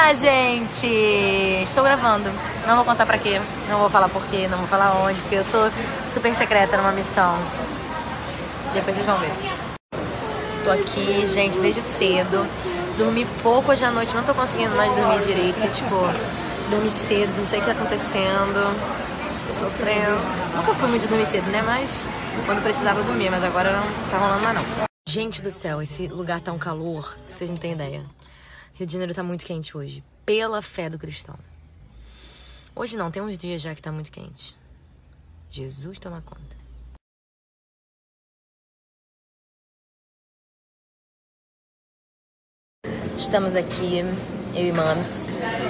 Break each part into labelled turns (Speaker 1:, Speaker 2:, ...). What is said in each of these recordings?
Speaker 1: Ah, gente, estou gravando. Não vou contar pra quê, não vou falar por quê, não vou falar onde, porque eu tô super secreta numa missão. Depois vocês vão ver. Tô aqui, gente, desde cedo. Dormi pouco hoje à noite, não tô conseguindo mais dormir direito. Tipo, dormi cedo, não sei o que tá acontecendo. Tô sofrendo. Nunca fui muito de dormir cedo, né? Mas quando precisava dormir, mas agora não tá rolando mais não. Gente do céu, esse lugar tá um calor, vocês não têm ideia. Rio de Janeiro tá muito quente hoje, pela fé do cristão. Hoje não, tem uns dias já que tá muito quente. Jesus toma conta. Estamos aqui, eu e Mams.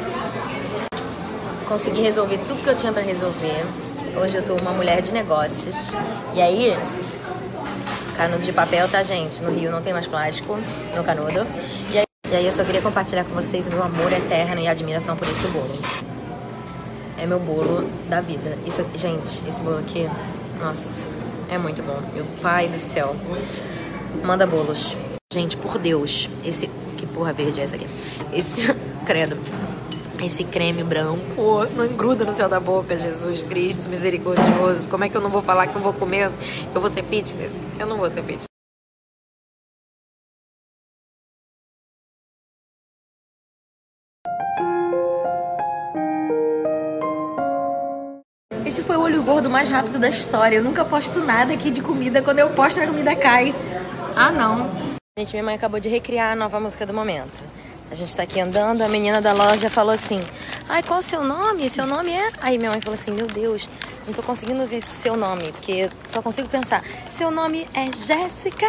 Speaker 1: Consegui resolver tudo que eu tinha pra resolver. Hoje eu tô uma mulher de negócios. E aí, canudo de papel, tá, gente? No Rio não tem mais plástico, no canudo. E aí eu só queria compartilhar com vocês o meu amor eterno e admiração por esse bolo. É meu bolo da vida. Isso aqui, gente, esse bolo aqui, nossa, é muito bom. Meu pai do céu. Manda bolos. Gente, por Deus, esse... Que porra verde é essa aqui? Esse... Credo. Esse creme branco não engruda no céu da boca, Jesus Cristo, misericordioso. Como é que eu não vou falar que eu vou comer? Que eu vou ser fitness? Eu não vou ser fitness. Esse foi o olho gordo mais rápido da história. Eu nunca posto nada aqui de comida. Quando eu posto, a comida cai. Ah, não. Gente, minha mãe acabou de recriar a nova música do momento. A gente tá aqui andando, a menina da loja falou assim: ai, qual é o seu nome? Seu nome é... Aí minha mãe falou assim: meu Deus, não tô conseguindo ver seu nome, porque só consigo pensar. Seu nome é Jéssica?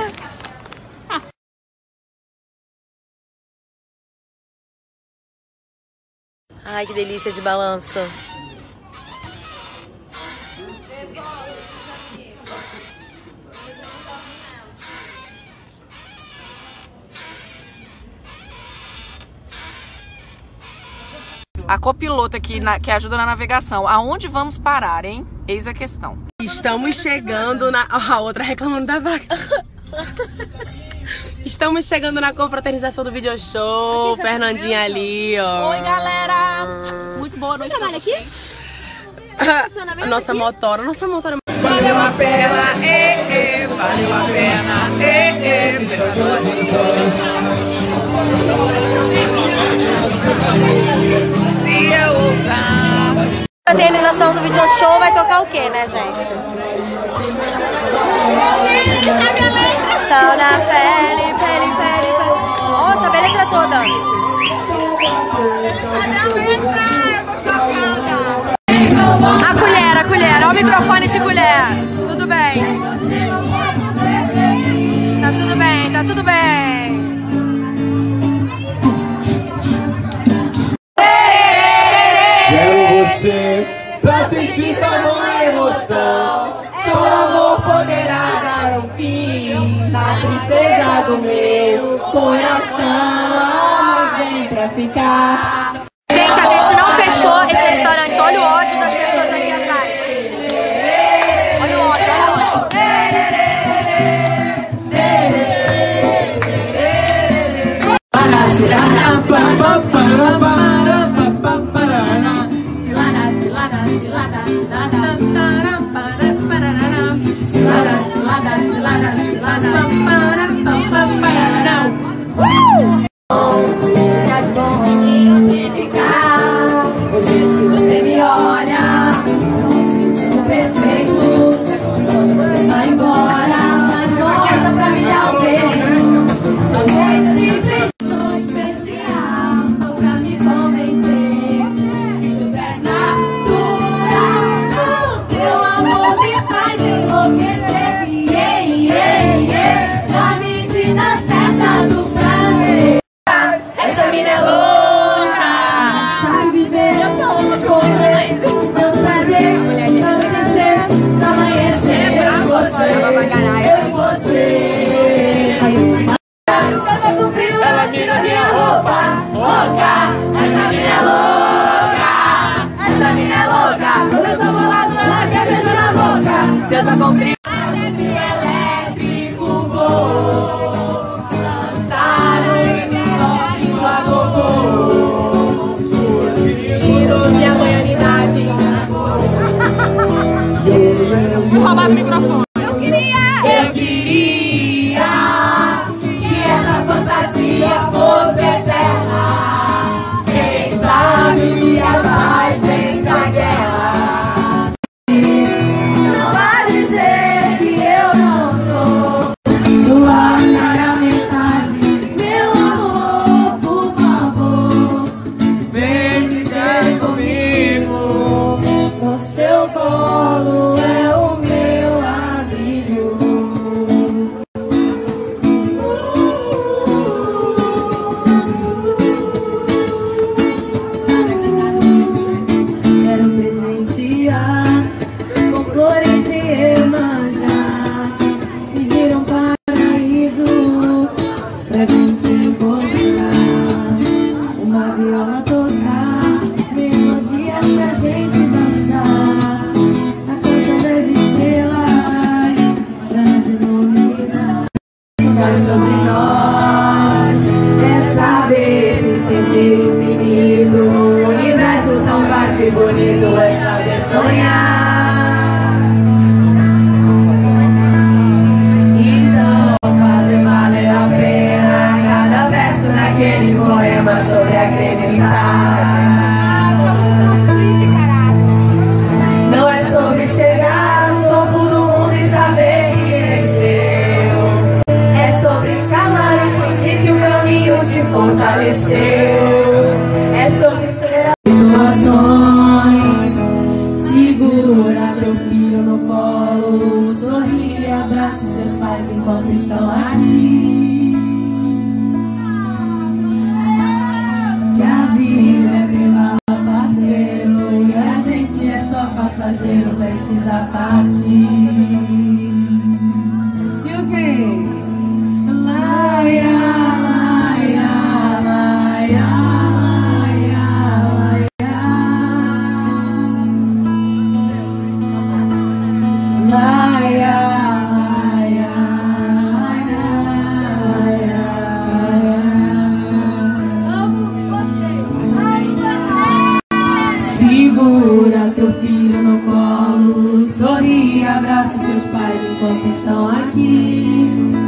Speaker 1: Ai, que delícia de balanço.
Speaker 2: A copiloto aqui que ajuda na navegação. Aonde vamos parar, hein? Eis a questão.
Speaker 3: Estamos chegando na... A outra reclamando da vaga. Estamos chegando na confraternização do video show. Fernandinha ali, ó.
Speaker 2: Oi, galera. Muito boa noite. Você trabalha aqui?
Speaker 3: Nossa motora.
Speaker 4: Valeu a pena, valeu a pena, pela noite do sol. Se eu usar.
Speaker 1: A organização do video show vai tocar o quê, né, gente? Sal na pele, pele. Nossa, sabe a letra toda. A colher, ó o microfone de colher. Tudo bem. Tá tudo bem.
Speaker 5: Quero você pra sentir tamanha emoção. Só o amor poderá dar um fim na tristeza do meu coração. Vem pra ficar.
Speaker 1: Gente, a gente não fechou esse restaurante. Olha o ódio das pessoas aqui atrás. Olha o ódio.
Speaker 5: Cilada.
Speaker 2: no microfone.
Speaker 5: Eu queria que essa fantasia fosse eterna. Quem sabe um dia mais vence a guerra. Não vai dizer que eu não sou sua cara metade. Meu amor, por favor, vem viver comigo. No seu colo é o meu abrigo. Quero presentear com flores de Iemanjá. Pediram paraíso pra gente se encontrar. Uma viola tocar, melodias pra gente dançar. A coisa das estrelas pra nos iluminar. Ficar sobre nós é saber se sentir infinito. O universo tão vasto e bonito é saber sonhar. Então fazer valer a pena cada verso naquele poema sobre acreditar. Não é sobre chegar no topo do mundo e saber que é seu. É sobre escalar e sentir que o caminho te fortaleceu. É sobre ser situações. Segura teu filho no colo, sorri e abrace seus pais enquanto estão aqui. Que a vida é bem mala, parceiro, e a gente é só passageiro, prestes a partir. E o quê? Laia, laia, laia, laia, laia. Laia, laia, laia, laia. Segura teu filho no colo, sorri e abraça seus pais enquanto estão aqui.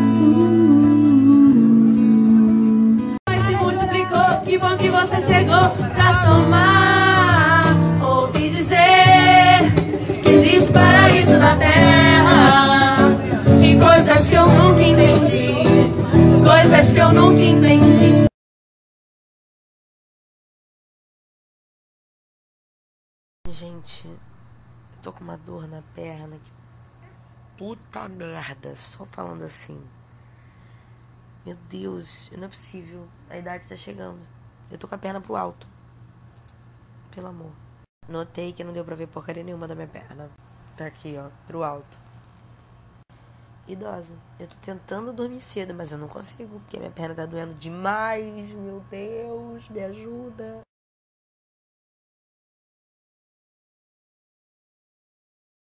Speaker 5: Mas se multiplicou, que bom que você chegou pra somar. Ouvi dizer que existe paraíso na terra e coisas que eu nunca entendi, coisas que eu nunca entendi.
Speaker 1: Gente, eu tô com uma dor na perna. Que puta merda. Só falando assim. Meu Deus, não é possível. A idade tá chegando. Eu tô com a perna pro alto. Pelo amor. Notei que não deu pra ver porcaria nenhuma da minha perna. Tá aqui, ó, pro alto. Idosa. Eu tô tentando dormir cedo, mas eu não consigo, porque minha perna tá doendo demais. Meu Deus, me ajuda.